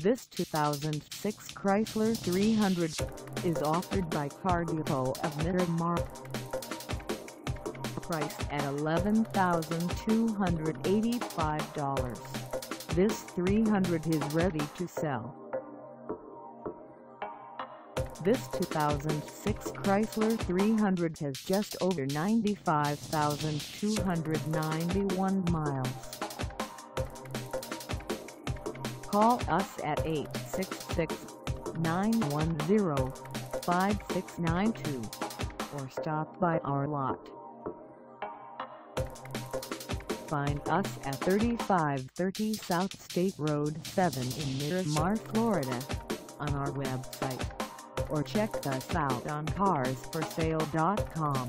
This 2006 Chrysler 300 is offered by Car Depot of Miramar. Priced at $11,285, this 300 is ready to sell. This 2006 Chrysler 300 has just over 95,291 miles. Call us at 866-910-5692 or stop by our lot. Find us at 3530 South State Road 7 in Miramar, Florida, on our website, or check us out on carsforsale.com.